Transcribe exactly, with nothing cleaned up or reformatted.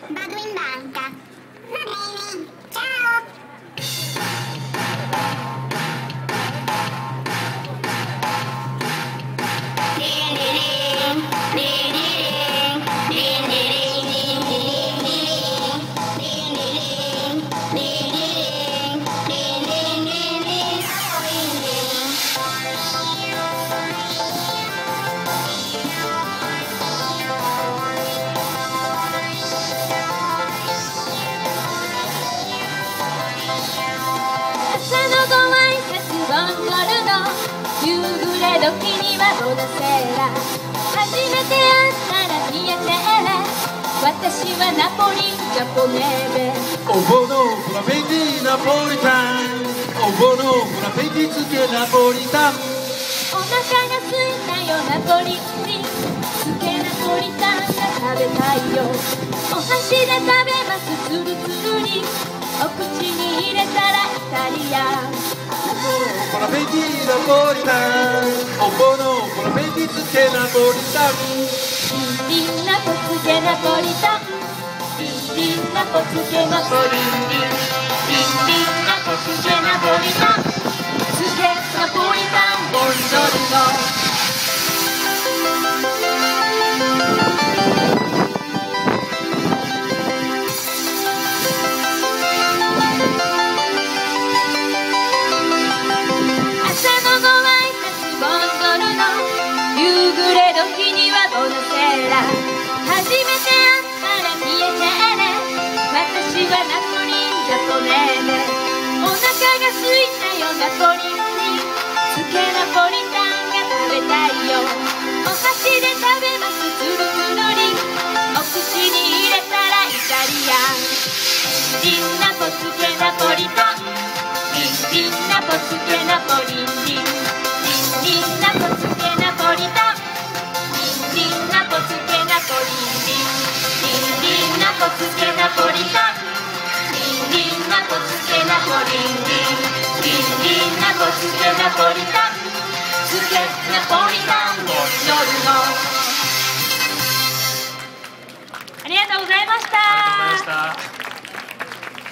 Vado in banca. Va bene, ciao. 夕暮れ時にはボナセーラ、初めて会ったら見えてれ、私はナポリジャポネーベ。 おぼのフラペティナポリタン、おぼのフラペティつけナポリタン。 お腹が空いたよナポリにつけナポリタンが食べたいよ。お箸で食べますつるつるに、お口に入れたらイタリアン。 フラペティナポリタン、おぼのフラペティつけナポリタン。 リンリンナポつけナポリタン、リンリンナポつけナポリンリン、リンリンナポつけナポリタン、つけナポリタンボンジョルノ。夕暮れ時にはボナセーラ、初めて会ったら見えてね、私はナポリンジャポネーベ。お腹が空いたよナポリンにつけナポリタンが食べたいよ。お箸で食べますつるつるり、お口に入れたらイタリアン。リンナポつけナポリタン、リンリンナポつけナポリンリン、リンリンナポつけナポリタン、リンリンナポつけナポリンリン、リンリンナポつけナポリタン、リンリンナポつけナポリンリン、リンリンナポつけナポリタン、つけナポリタンボンジョルノ。ありがとうございました。 ありがとうございました。